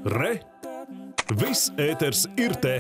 Re! Viss ēters ir te!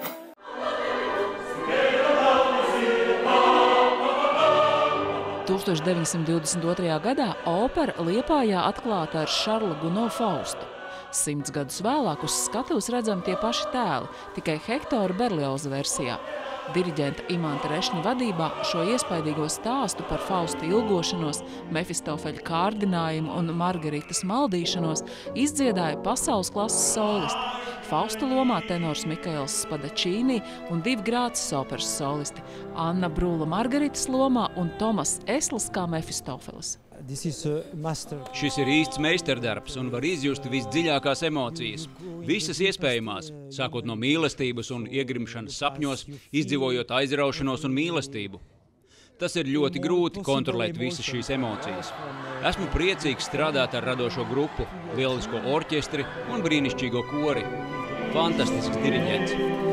– 1922. gadā opera Liepājā atklāta ar Šarla Guno Faustu. 100 gadus vēlāk uz skatuves redzami tie paši tēli, tikai Hektora Berlioza versijā. Diriģenta Imanta Rešņa vadībā šo iespaidīgo stāstu par Fausta ilgošanos, Mefistofeļa kārdinājumu un Margaritas maldīšanos izdziedāja pasaules klases solisti. Fausta lomā tenors Mikaels Spadačīnī un 2 Grācas operas solisti – Anna Brūla Margaritas lomā un Tomas Esls kā Mefistofelis. Šis ir īsts meistardarbs un var izjust visdziļākās emocijas. Visas iespējamās, sākot no mīlestības un iegrimšanas sapņos, izdzīvojot aizraušanos un mīlestību. Tas ir ļoti grūti kontrolēt visas šīs emocijas. Esmu priecīgs strādāt ar radošo grupu, lielisko orķestri un brīnišķīgo kori. Fantastisks diriģents.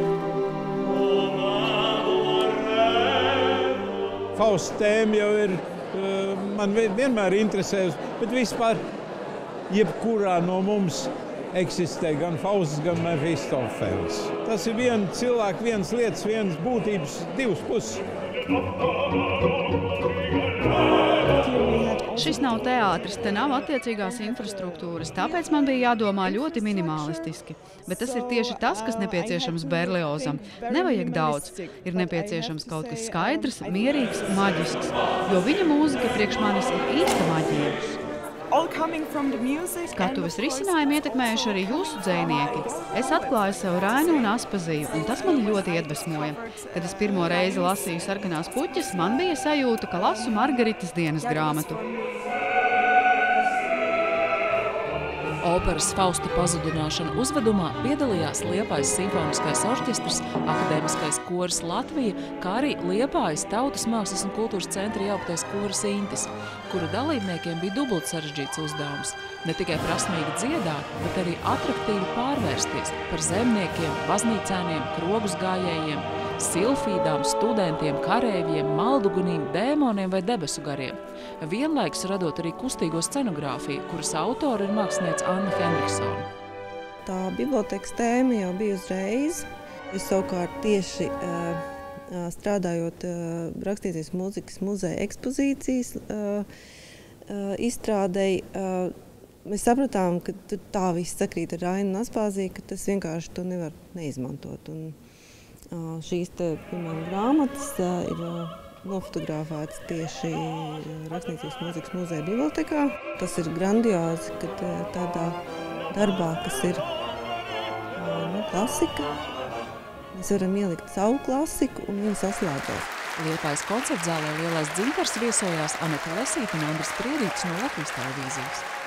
Fausta tēma jau ir, man vienmēr interesējusi, bet vispār jebkurā no mums eksistē gan Fausts, gan Mefistofels. Tas ir viena cilvēka, vienas lietas, vienas būtības, 2 puses. Šis nav teātris, te nav attiecīgās infrastruktūras, tāpēc man bija jādomā ļoti minimalistiski. Bet tas ir tieši tas, kas nepieciešams Berliozam. Nevajag daudz. Ir nepieciešams kaut kas skaidrs, mierīgs, maģisks, jo viņa mūzika priekš manis ir īsta maģija. Skatuves risinājumi ietekmējuši arī jūsu dzejnieki. Es atklāju sev Rainu un Aspaziju, un tas mani ļoti iedvesmoja. Kad es pirmo reizi lasīju Sarkanās puķes, man bija sajūta, ka lasu Margaritas dienas grāmatu. Operas Fausta pazudināšana uzvedumā piedalījās Liepājas simfoniskais orķestrs, akadēmiskais koris Latvija, kā arī Liepājas Tautas mākslas un kultūras centra jauktais koris Intis, kuru dalībniekiem bija dubult sarežģīts uzdevums. Ne tikai prasmīgi dziedāt, bet arī atraktīvi pārvērsties par zemniekiem, baznīcēniem, krogus gājējiem, silfīdām, studentiem, karēviem, maldugunīm, dēmoniem vai debesu gariem. Vienlaikus radot arī kustīgo scenogrāfiju, kuras autora ir māksliniece Anna Henriksone. Tā bibliotekas tēma jau bija uzreiz. Es savukārt tieši strādājot Rakstītās mūzikas muzeja ekspozīcijas izstrādei, mēs sapratām, ka tā viss sakrīt ar Rainu un Aspāziju, ka tas vienkārši to nevar neizmantot. Un šīs piemēram grāmatas ir nofotografētas tieši Rakstniecības mūzikas muzeja bibliotekā. Tas ir grandiozi, kad tādā darbā, kas ir klasika, mēs varam ielikt savu klasiku un viņu saslēdzēt. Liepājas koncertzālē Lielais dzintars viesojās Aneta Lesīte un Andris Priedītis no Latvijas televīzijas.